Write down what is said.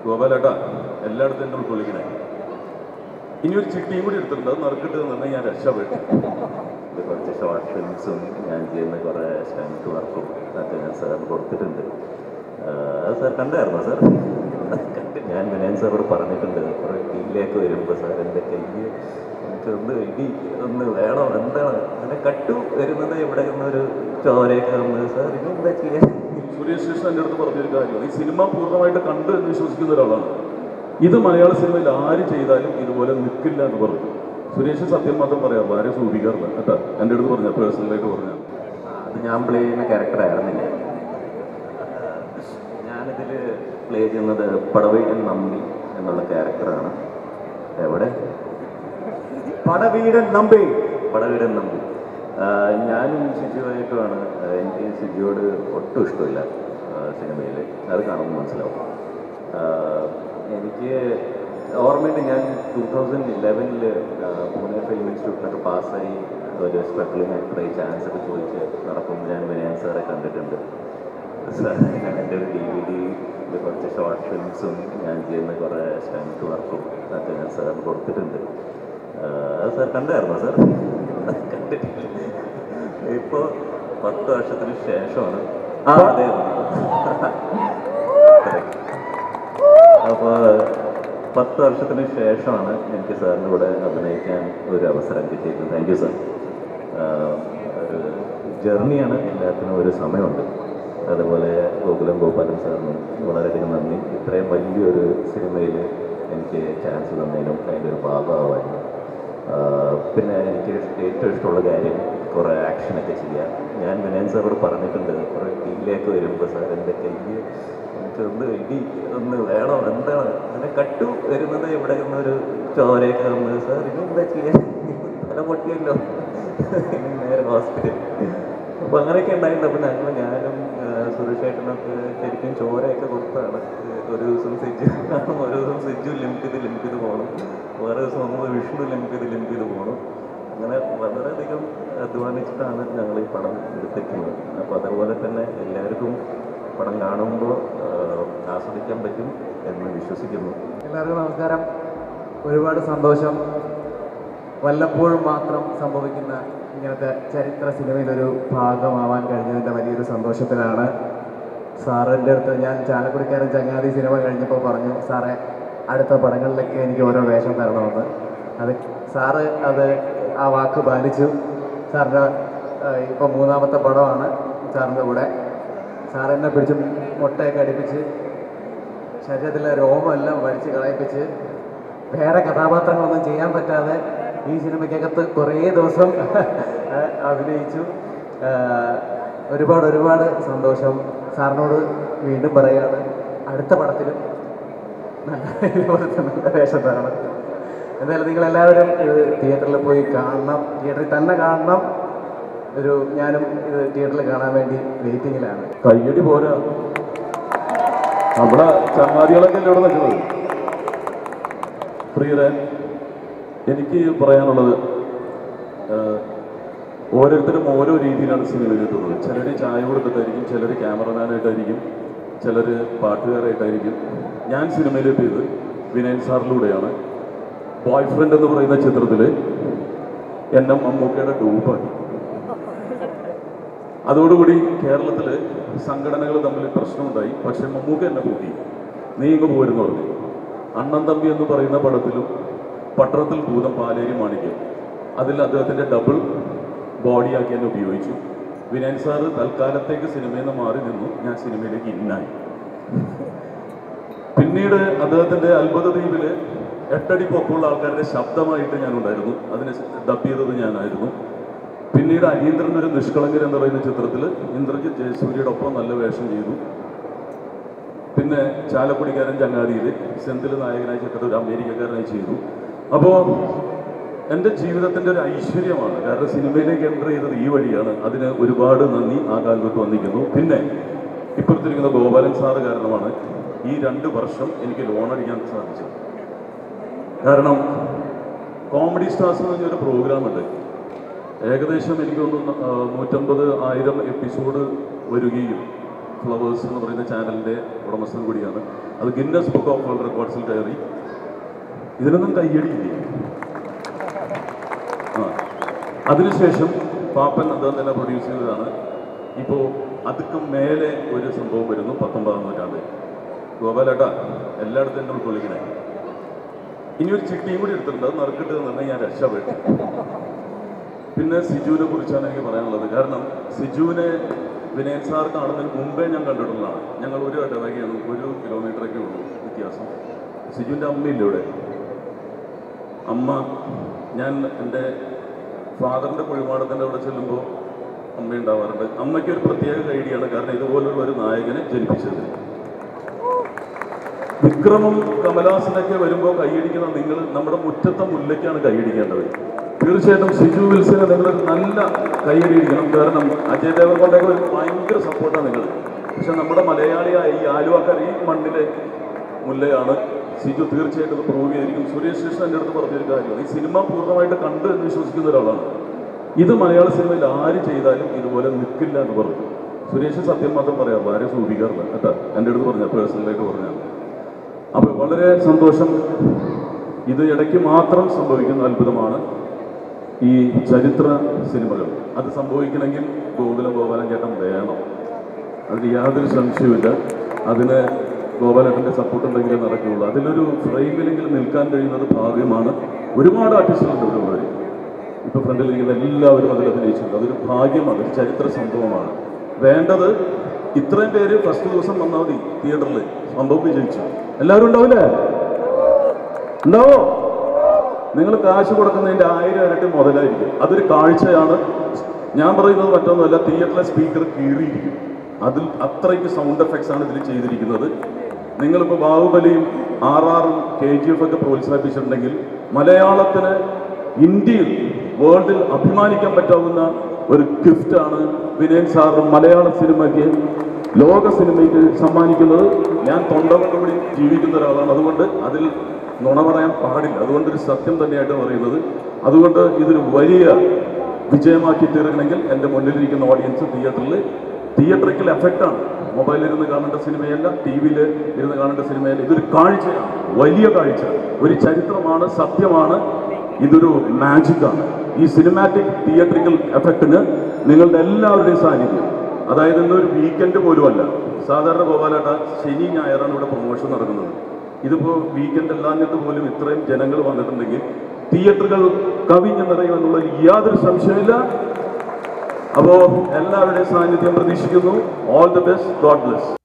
ഗോപാലേട്ടാ എല്ലായിടത്തും എന്നെ ഉൾക്കൊള്ളിക്കണേ. ഇനി ഒരു ചിട്ടിയും കൂടി എടുത്തിട്ടുണ്ട്, അത് നറുക്കിട്ട് തന്നെ ഞാൻ രക്ഷപ്പെട്ടു. കുറച്ച് ഷോർട്ട് ഫിലിംസും ഞാൻ ചെയ്യുന്ന കുറേ സ്റ്റന്റ് വർക്കും ഒക്കെ ഞാൻ സാറിന് കൊടുത്തിട്ടുണ്ട്. അത് സാർ കണ്ടായിരുന്നോ സാർ? ഞാൻ വിനയൻ സാറോട് പറഞ്ഞിട്ടുണ്ട്, കുറേ ടീമിലേക്ക് വരുമ്പോൾ സാർ എൻ്റെ കയ്യിൽ എനിക്കൊന്ന് ഇടി ഒന്ന് വേണോ എന്താണ് അങ്ങനെ കട്ടു വരുന്നത് ഇവിടെ നിന്നൊരു ചോരയൊക്കെ വന്നത് സാർ ഇനി എന്താ ചെയ്യാൻ? സുരേഷ് കൃഷ്ണൻ എൻ്റെ അടുത്ത് പറഞ്ഞൊരു കാര്യമാണ്, ഈ സിനിമ പൂർണ്ണമായിട്ട് കണ്ടു എന്ന് വിശ്വസിക്കുന്ന ഒരാളാണ്. ഇത് മലയാള സിനിമയിൽ ആര് ചെയ്താലും ഇതുപോലെ നിൽക്കില്ല എന്ന് പറഞ്ഞു. സുരേഷ് സത്യം മാത്രം പറയാറില്ല, ആരെ സൂചിക്കാറില്ല കേട്ടോ. എൻ്റെ അടുത്ത് പറഞ്ഞ പേഴ്സണലായിട്ട് പറഞ്ഞാൽ അത് ഞാൻ പ്ലേ ചെയ്യുന്ന ക്യാരക്ടറായിരുന്നില്ല. ഞാനിതിൽ പ്ലേ ചെയ്യുന്നത് പടവീടൻ നമ്പി എന്നുള്ള ക്യാരക്ടറാണ്. എവിടെ? പടവീടൻ നമ്പി. പടവീടൻ നമ്പി. ഞാനും സിജുവായിട്ടുമാണ്. എനിക്ക് സിജുവോട് ഒട്ടും ഇഷ്ടമില്ല സിനിമയിൽ, അത് കാണുമ്പോൾ മനസ്സിലാവും. എനിക്ക് ഓർമ്മയുണ്ട്, ഞാൻ 2011 പൂനെ ഫിലിം ഇൻസ്റ്റിറ്റ്യൂട്ടിനൊക്കെ പാസ്സായി ഒരു സ്പെഷ്യലിംഗ് ആക്ടറായി ചാൻസ് ഒക്കെ ചോദിച്ച് നടക്കുമ്പോൾ ഞാൻ വിനയൻ സാറെ കണ്ടിട്ടുണ്ട്. സാർ എൻ്റെ ഒരു DVD കുറച്ച് ഷോർട്ട് ഫിലിംസും ഞാൻ ചെയ്യുന്ന കുറേ സ്റ്റന്റ് വർക്കും ഒക്കെ ഞാൻ സാറിന് കൊടുത്തിട്ടുണ്ട്. അത് സാർ കണ്ടായിരുന്നോ സാർ? കണ്ടിട്ടില്ല. ഇപ്പോൾ 10 വർഷത്തിന് ശേഷമാണ്. അതെ. അപ്പോൾ 10 വർഷത്തിന് ശേഷമാണ് എനിക്ക് സാറിൻ്റെ കൂടെ അഭിനയിക്കാൻ ഒരു അവസരം കിട്ടിയിരുന്നത്. Thank you sir. ഒരു ജേർണിയാണ്, എല്ലാത്തിനും ഒരു സമയമുണ്ട്. അതുപോലെ ഗോകുലം ഗോപാലൻ സാറിനും വളരെയധികം നന്ദി. ഇത്രയും വലിയൊരു സിനിമയിൽ എനിക്ക് ചാൻസ് തന്നതിനും അതിൻ്റെ ഒരു ഭാഗമാവാനും. പിന്നെ എനിക്ക് ഏറ്റവും ഇഷ്ടമുള്ള കാര്യം കുറേ ആക്ഷനൊക്കെ ചെയ്യാം. ഞാൻ വിനയൻ സാറോട് പറഞ്ഞിട്ടുണ്ട്, കുറേ ടീമിലേക്ക് വരുമ്പോൾ സാർ എൻ്റെ കയ്യിൽ എനിക്കൊന്ന് ഇടി ഒന്ന് വേണോ എന്താണ് അങ്ങനെ കട്ടു വരുന്നത് ഇവിടെ നിന്നൊരു ചോരയൊക്കെ വന്നത് സാർ ഇനി എന്താ ചെയ്യാൻ? തല പൊട്ടിയല്ലോ, ഇനി നേരെ ഹോസ്പിറ്റൽ. അപ്പോൾ അങ്ങനെയൊക്കെ ഉണ്ടായിട്ടുണ്ട്. അപ്പോൾ ഞാനും സുരേഷേട്ടനൊക്കെ ശരിക്കും ചോരയൊക്കെ കൊടുത്താണ്. ഒരു ദിവസം സിജു കാണും, ഒരു ദിവസം സിജു ലിംപ് ചെയ്ത് പോകണം, വേറെ ദിവസം നമ്മൾ വിഷ്ണു ലിംപ് ചെയ്ത് പോകണം. അങ്ങനെ വളരെയധികം അധ്വാനിച്ചിട്ടാണ് ഞങ്ങൾ ഈ പടം എടുത്തിരിക്കുന്നത്. അപ്പോൾ അതുപോലെ തന്നെ എല്ലാവർക്കും പടം കാണുമ്പോൾ ആസ്വദിക്കാൻ പറ്റും എന്ന് വിശ്വസിക്കുന്നു. എല്ലാവർക്കും നമസ്കാരം. ഒരുപാട് സന്തോഷം. വല്ലപ്പോഴും മാത്രം സംഭവിക്കുന്ന ഇങ്ങനത്തെ ചരിത്ര സിനിമയിലൊരു ഭാഗമാവാൻ കഴിഞ്ഞതിൻ്റെ വലിയൊരു സന്തോഷത്തിലാണ്. സാറിൻ്റെ അടുത്ത് ഞാൻ ചാലക്കുടിക്കാരൻ ചങ്ങാതി സിനിമ കഴിഞ്ഞപ്പോൾ പറഞ്ഞു, സാറേ അടുത്ത പടങ്ങളിലൊക്കെ എനിക്ക് ഓരോ വേഷം തരണമെന്ന്. സാറ് ആ വാക്ക് പാലിച്ചു. സാറിൻ്റെ ഇപ്പോൾ 3ാമത്തെ പടമാണ് സാറിൻ്റെ കൂടെ. സാറെന്നെ പിടിച്ച് മുട്ടയൊക്കെ അടുപ്പിച്ച് ശരീരത്തിലെ രോമമെല്ലാം വലിച്ച് കളയിപ്പിച്ച് വേറെ കഥാപാത്രങ്ങളൊന്നും ചെയ്യാൻ പറ്റാതെ ഈ സിനിമയ്ക്കകത്ത് കുറേ ദിവസം അഭിനയിച്ചു. ഒരുപാട് സന്തോഷം. സാറിനോട് വീണ്ടും പറയുകയാണ്, അടുത്ത പടത്തിലും നല്ല വേഷം തരണം. എന്തായാലും നിങ്ങളെല്ലാവരും ഇത് തിയേറ്ററിൽ പോയി കാണണം, തിയേറ്ററിൽ തന്നെ കാണണം. ഞാനും ഇത് തിയേറ്ററിൽ കാണാൻ വേണ്ടി വെയിറ്റിങ്ങിലാണ്. കയ്യടി പോരാ, നമ്മുടെ ചങ്ങാതികളൊക്കെ ഇവിടെ നിൽക്കുന്നത്. പ്രിയരെ, എനിക്ക് പറയാനുള്ളത്, ഓരോരുത്തരും ഓരോ രീതിയിലാണ് സിനിമയിൽ എത്തുന്നത്. ചിലർ ചായ കൊടുത്തിട്ടായിരിക്കും, ചിലർ ക്യാമറമാനായിട്ടായിരിക്കും, ചിലർ പാട്ടുകാരായിട്ടായിരിക്കും. ഞാൻ സിനിമയിലെത്തിയത് വിനയൻ സാറിലൂടെയാണ്. ബോയ് ഫ്രണ്ട് എന്ന് പറയുന്ന ചിത്രത്തിൽ എന്നെ മമ്മൂക്കയുടെ ഡൂപ്പാക്കി. അതോടുകൂടി കേരളത്തിൽ സംഘടനകൾ തമ്മിൽ പ്രശ്നമുണ്ടായി. പക്ഷെ മമ്മൂക്ക എന്നെ കൂട്ടി, നീ ഇങ്ങ് പോരുന്നു പറഞ്ഞു. അണ്ണൻ തമ്പി എന്ന് പറയുന്ന പടത്തിലും പട്ടണത്തിൽ ഭൂതം പാലേരി മാണിക്യം, അതിൽ അദ്ദേഹത്തിൻ്റെ ഡബിൾ ബോഡിയാക്കി എന്നെ ഉപയോഗിച്ചു. വിനയൻ സാറ് തൽക്കാലത്തേക്ക് സിനിമയിൽ നിന്ന് മാറി നിന്നു, ഞാൻ സിനിമയിലേക്ക് ഇന്നായി. പിന്നീട് അദ്ദേഹത്തിൻ്റെ അത്ഭുത ദ്വീപിൽ 8 അടി പൊക്കമുള്ള ആൾക്കാരുടെ ശബ്ദമായിട്ട് ഞാനുണ്ടായിരുന്നു, അതിന് ഡബ് ചെയ്തത് ഞാനായിരുന്നു. പിന്നീട് അരീന്ദ്രൻ്റെ ഒരു നിഷ്കളങ്കൻ എന്ന് പറയുന്ന ചിത്രത്തിൽ ഇന്ദ്രജിത്ത് ജയസൂര്യയുടെ ഒപ്പം നല്ല വേഷം ചെയ്തു. പിന്നെ ചാലക്കുടിക്കാരൻ ചങ്ങാതിയിൽ സെന്തിൽ നായകനായി ചിത്രത്തിൽ ഒരു അമേരിക്കക്കാരനായി ചെയ്തു. അപ്പോൾ എൻ്റെ ജീവിതത്തിൻ്റെ ഒരു ഐശ്വര്യമാണ്, കാരണം സിനിമയിലേക്ക് എൻ്റർ ചെയ്തത് ഈ വഴിയാണ്. അതിന് ഒരുപാട് നന്ദി ആ കാലത്ത് വന്നിരിക്കുന്നു. പിന്നെ ഇപ്പോഴത്തിരിക്കുന്ന ഗോപാലൻ സാറ് കാരണമാണ് ഈ 2 വർഷം എനിക്ക് ലോൺ അടിക്കാൻ സാധിച്ചത്. കാരണം കോമഡി സ്റ്റാർസ് എന്ന് പറഞ്ഞൊരു പ്രോഗ്രാമുണ്ട്, ഏകദേശം എനിക്ക് തോന്നുന്നു 150,000 എപ്പിസോഡ് വരികയും ഫ്ലവേഴ്സ് എന്ന് പറയുന്ന ചാനലിൻ്റെ ഉടമസ്ഥൻ കൂടിയാണ്. അത് ഗിന്നസ് ബുക്ക് ഓഫ് വേൾഡ് റെക്കോർഡ്സിൽ കയറി. ഇതിനൊന്നും കയ്യടിയില്ലേ? അതിനുശേഷം പാപ്പൻ അദ്ദേഹം തന്നെ പ്രൊഡ്യൂസ് ചെയ്തതാണ്. ഇപ്പോൾ അതുക്കും മേലെ ഒരു സംഭവം വരുന്നു, 19-ാം നൂറ്റാണ്ട്. ഗോപാലേട്ടാ എല്ലായിടത്തും എന്നെ ഉൾക്കൊള്ളിക്കണേ. ഇനി ഒരു ചിട്ടിയും കൂടി എടുത്തിട്ടുണ്ട്, അത് നറുക്കിട്ട് തന്നെ ഞാൻ രക്ഷപ്പെട്ടു. പിന്നെ സിജുവിനെ കുറിച്ചാണ് എനിക്ക് പറയാനുള്ളത്. കാരണം സിജുവിനെ വിനയൻ സാർ കാണുന്നതിന് മുമ്പേ ഞാൻ കണ്ടിട്ടുള്ളതാണ്. ഞങ്ങൾ ഒരു ഇടവകയാണ്, 1 കിലോമീറ്ററൊക്കെ ഉള്ളൂ വ്യത്യാസം. സിജുവിൻ്റെ അമ്മയില്ല ഇവിടെ. അമ്മ, ഞാൻ എൻ്റെ ഫാദറിൻ്റെ കുഴിമാടത്തിൻ്റെ അവിടെ ചെല്ലുമ്പോൾ അമ്മ ഉണ്ടാവാറുണ്ട്. അമ്മയ്ക്ക് ഒരു പ്രത്യേക ഐഡിയാണ്, കാരണം ഇതുപോലുള്ള ഒരു നായകനെ ജനിപ്പിച്ചത്. വിക്രമും കമലഹാസനൊക്കെ വരുമ്പോൾ കൈയടിക്കുന്ന നിങ്ങൾ നമ്മുടെ മുറ്റത്തെ മുല്ലയ്ക്കാണ് കൈയടിക്കേണ്ടത്. തീർച്ചയായിട്ടും സിജു വിൽസന് നിങ്ങൾ നല്ല കൈയടിക്കണം. കാരണം അജയ് ദേവർകൊണ്ടൊക്കെ ഒരു ഭയങ്കര സപ്പോർട്ടാണ് നിങ്ങൾ. പക്ഷെ നമ്മുടെ മലയാളിയായ ഈ ആലുവാക്കാർ ഈ മണ്ണിലെ മുല്ലയാണ്. സിജു തീർച്ചയായിട്ടും പ്രൂവ് ചെയ്തിരിക്കും. സുരേഷ് കൃഷ്ണൻ എൻ്റെ അടുത്ത് പറഞ്ഞൊരു കാര്യമാണ്, ഈ സിനിമ പൂർണ്ണമായിട്ട് കണ്ട് എന്ന് വിശ്വസിക്കുന്ന ഒരാളാണ്. ഇത് മലയാള സിനിമയിൽ ആര് ചെയ്താലും ഇതുപോലെ നിൽക്കില്ല എന്ന് പറഞ്ഞു. സുരേഷ് സത്യം മാത്രം പറയാം, ആരെ സൂചിപ്പിക്കാറില്ല കേട്ടോ. എൻ്റെ അടുത്ത് പറഞ്ഞ പേഴ്സണലായിട്ട് പറഞ്ഞാൽ. അപ്പോൾ വളരെ സന്തോഷം. ഇത് ഇടയ്ക്ക് മാത്രം സംഭവിക്കുന്ന അത്ഭുതമാണ് ഈ ചരിത്ര സിനിമകൾ. അത് സംഭവിക്കണമെങ്കിൽ ഗോപാലൻ ചേട്ടൻ വേണം, അതിന് യാതൊരു സംശയവുമില്ല. അതിന് ഗോപാലേട്ടൻ്റെ സപ്പോർട്ട് ഉണ്ടെങ്കിലേ നടക്കുകയുള്ളൂ. അതിലൊരു ഫ്രെയിമിലെങ്കിലും നിൽക്കാൻ കഴിയുന്നത് ഭാഗ്യമാണ്. ഒരുപാട് ആർട്ടിസ്റ്റുകളുണ്ട് ഇവിടെ ഉള്ളവർ. ഇപ്പോൾ ഫ്രണ്ടിലിരിക്കുന്ന എല്ലാവരും അതിൽ അഭിനയിച്ചിട്ടുണ്ട്. അതൊരു ഭാഗ്യമാണ്, ഒരു ചരിത്ര സംഭവമാണ്. വേണ്ടത് ഇത്രയും പേര് ഫസ്റ്റ് ദിവസം വന്നാൽ മതി തിയേറ്ററിൽ. സംഭവം വിജയിച്ചു. എല്ലാവരും ഉണ്ടാവില്ലേ? ഉണ്ടാവോ? നിങ്ങൾ കാശ് കൊടുക്കുന്നതിൻ്റെ 1000 ഇരട്ടി മുതലായിരിക്കും. അതൊരു കാഴ്ചയാണ്. ഞാൻ പറയുന്നത് മറ്റൊന്നുമല്ല, തിയേറ്ററിലെ സ്പീക്കർ കീറിയിരിക്കും. അതിൽ അത്രയ്ക്ക് സൗണ്ട് എഫക്ട്സ് ആണ് ഇതിൽ ചെയ്തിരിക്കുന്നത്. നിങ്ങളിപ്പോൾ ബാഹുബലിയും RRഉം KGF ഒക്കെ പ്രോത്സാഹിപ്പിച്ചിട്ടുണ്ടെങ്കിൽ മലയാളത്തിന് ഇന്ത്യയിൽ വേൾഡിൽ അഭിമാനിക്കാൻ പറ്റാവുന്ന ഒരു ഗിഫ്റ്റാണ് വിനയൻ സാറും മലയാള സിനിമയ്ക്ക്, ലോക സിനിമയ്ക്ക് സമ്മാനിക്കുന്നത്. ഞാൻ തൊണ്ടകൊണ്ടുകൂടി ജീവിക്കുന്ന ഒരാളാണ്. അതുകൊണ്ട് അതിൽ നുണ പറയാൻ പാടില്ല. അതുകൊണ്ടൊരു സത്യം തന്നെയായിട്ട് പറയുന്നത്. അതുകൊണ്ട് ഇതൊരു വലിയ വിജയമാക്കി തീർക്കണമെങ്കിൽ എൻ്റെ മുന്നിലിരിക്കുന്ന ഓഡിയൻസ് തിയേറ്ററിക്കൽ എഫക്റ്റാണ്. മൊബൈലിരുന്ന് കാണേണ്ട സിനിമയല്ല, TV-യിൽ ഇരുന്ന് കാണേണ്ട സിനിമയല്ല. ഇതൊരു കാഴ്ചയാണ്, വലിയ കാഴ്ച, ഒരു ചരിത്രമാണ്, സത്യമാണ്. ഇതൊരു മാജിക്കാണ്. ഈ സിനിമാറ്റിക് തിയേറ്ററിക്കൽ എഫക്റ്റിന് നിങ്ങളുടെ എല്ലാവരുടെയും സാന്നിധ്യം, അതായത് ഇന്നൊരു വീക്കെൻഡ് പോലുമല്ല. സാധാരണ ഗോപാലേട്ട ശനി ഞായറാണ് ഇവിടെ പ്രൊമോഷൻ നടക്കുന്നത്. ഇതിപ്പോൾ വീക്കെൻഡ് അല്ലാഞ്ഞിട്ട് പോലും ഇത്രയും ജനങ്ങൾ വന്നിട്ടുണ്ടെങ്കിൽ തിയേറ്ററുകൾ കവിഞ്ഞ് നിറയുമെന്നുള്ള യാതൊരു സംശയമില്ല. അപ്പോൾ എല്ലാവരുടെയും സാന്നിധ്യം പ്രതീക്ഷിക്കുന്നു. All the best. God bless.